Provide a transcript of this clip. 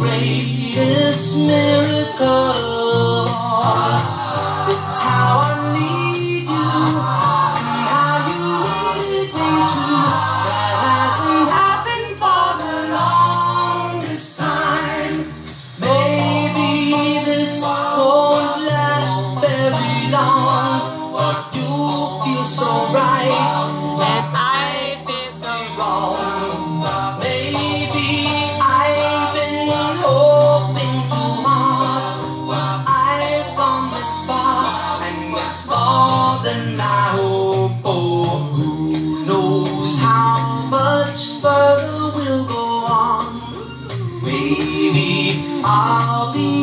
greatest miracle. It's how I need you, and how you need me too. That hasn't happened for the longest time. Maybe this won't last very long, but you feel so right, and I feel so wrong. Maybe I've been hoping too hard. I've gone this far, and it's more than I hoped for. Who knows how much further we'll go on? Maybe I'll be